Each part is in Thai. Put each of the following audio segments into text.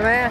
ไหม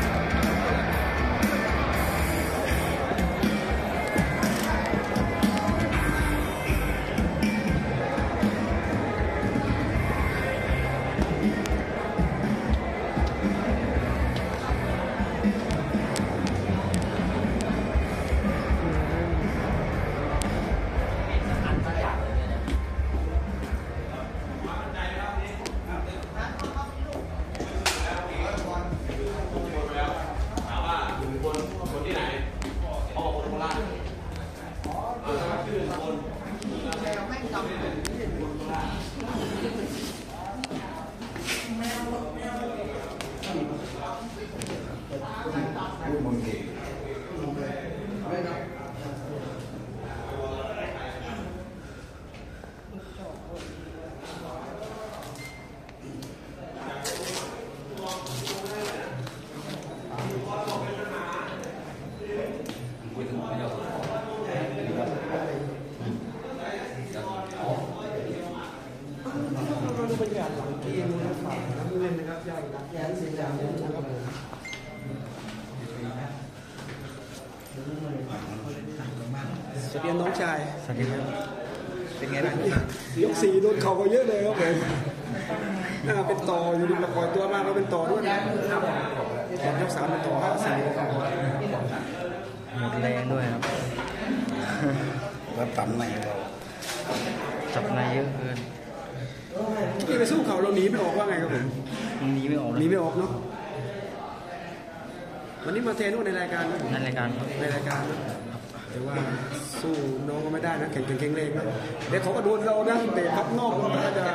สวัสดีน้องชายสวัสดีครับเป็นไงบ้างยก4โดนเข่าก็เยอะเลยครับผมเป็นต่ออยู่ดีมาปล่อยตัวมากก็เป็นต่อด้วยนะยก3เป็นต่อ5-4 หมดแรงด้วยครับแล้วตันในเราจับในเยอะเกินที่ไปสู้เขาเราหนีไม่ออกว่าไงครับผมหนีไม่ออกหนีไม่ออกเนาะวันนี้มาเทนในรายการในรายการแต่ว่าสู้น้องก็ไม่ได้นะแข่งเลงนะเดี๋ยวเขาก็โดนเรานะเตะพับนอกทำท่าจะ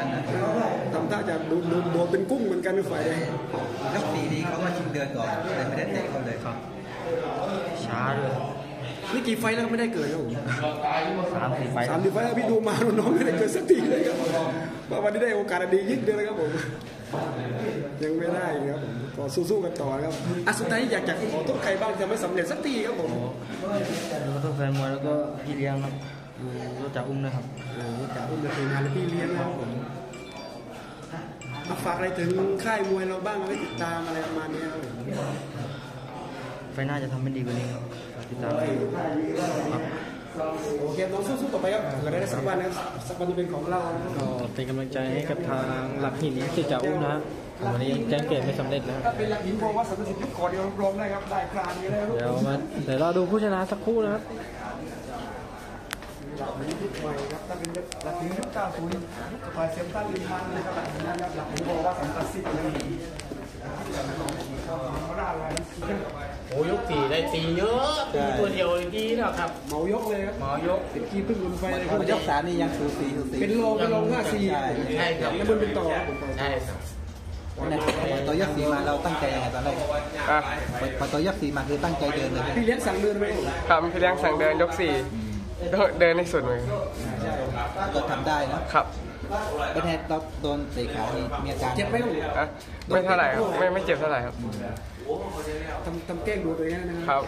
โดนเป็นกุ้งเหมือนกันในฝ่ายเลยยก4นี้เขามาชิงเดือนก่อนแต่ไม่ได้เตะเขาเลยครับช้าด้วยนี่กี่ไฟแล้วไม่ได้เกิดแล้วผม 3-4 ไฟพี่ดูมาน้องไม่ได้เกิดสักทีเลยครับวันนี้ได้โอกาสดียิ่งเลยครับผมยังไม่ได้ครับผมก็สู้ๆกันต่อครับสุดท้ายอยากจะขอโทษใครบ้างจะไม่สำเร็จสักทีครับผมขอโทษแฟนมวยแล้วก็พี่เลี้ยงครับรู้จักอุ้มนะครับรู้จักอุ้มเป็นทีมงานและพี่เลี้ยงนะครับผมฝากอะไรถึงค่ายมวยเราบ้างไว้ติดตามอะไรประมาณนี้ครับไฟหน้าจะทำให้ดีกว่านี้ครับติดตามครับโอเคน้องสู้ๆต่อไปครับเราได้สักวันนะสักวันจะเป็นของเราก็เป็นกำลังใจให้กับทางหลักหินที่จะอุ้มนะวันนี้แจ้งเกิดไม่สำเร็จนะถ้าเป็นหลักหินบอกว่าสัมฤทธิ์ยุคก่อนเดียวรวมได้ครับได้ครานนี้แล้วเดี๋ยวเราดูผู้ชนะสักครู่นะครับหลักหินยุคใหม่ครับถ้าเป็นหลักหินยุค90ฝ่ายเซมตันลิมันนะครับหลักหินนะครับหลักหินบอกว่าสัมฤทธิ์เลยโอ้ยก4ได้ตีเยอะตีตัวเดียวดีนะครับเมายกเลยครับเมายกเป็นกีพึ่งลุนไฟเลยครับยก3นี่ยังสูสีเป็นโล5-4 ใช่ครับแล้วมันเป็นต่อใช่ครับต่อยก4มาเราตั้งใจยังไงตอนแรกพอต่อยก4มาคือตั้งใจเดินเลยพี่เลี้ยงสั่งเดินไหมครับพี่เลี้ยงสั่งเดินยก4เดินในสุดเลยก็ทำได้นะครับเป็นไงเราโดนเตะขามีอาการเจ็บไหมไม่เท่าไหร่ไม่เจ็บเท่าไหร่ครับทำแกล้งดูตัวเองนะครับ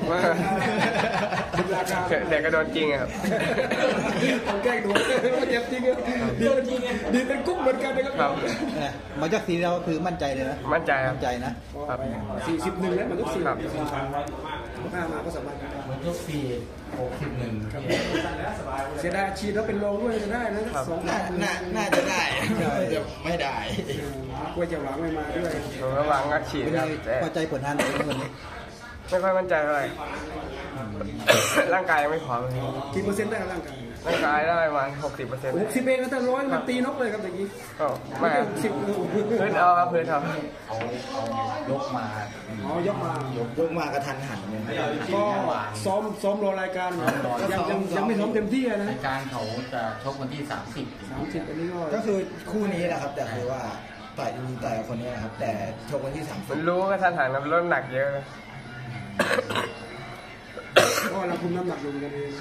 เด็กก็โดนจริงครับทำแกล้งดูเจ็บจริงดีเป็นกุ้งเหมือนกันนะครับมายก4เราคือมั่นใจเลยนะมั่นใจนะ 41แล้วมันยก4มาก็สบายมันยก4 61 เสียดายชีดแล้วเป็นรองด้วยจะได้นะน่าจะได้ไม่ได้กลัวจะหวังไม่มาด้วยระวังงัดฉีดพอใจผลงานตัวเองคนนี้ไม่ค่อยมั่นใจเท่าไหร่ร่างกายยังไม่พร้อมกี่เปอร์เซ็นต์ได้ร่างกายได้ประมาณ60% เองถ้า100มันตีนกเลยครับตะกี้ไม่พื้นเอาครับพื้นเอายกมากระทันหันเลยก็ซ้อมรอรายการยังไม่ซ้อมเต็มที่นะรายการเขาจะชกวันที่30 อันนี้ก็คือคู่นี้แหละครับแต่คือว่าต่อยคนนี้นะครับแต่ชกวันที่30 รู้กระทันหันมันลดหนักเยอะก็เราคุมน้ำหนักลงกันเอง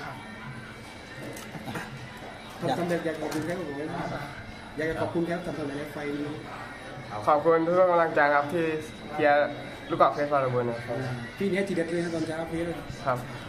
ทำเด็กอยากขอบคุณแค่ผมอยากขอบคุณแค่ทำอะไรไฟนี้ขอบคุณทุกกำลังใจครับที่เชียร์ลูกกอล์ฟเพชรฟาร์บุญนะครับพี่เนี้ยทีเด็ดเลยตอนเช้าพี่เลยครับ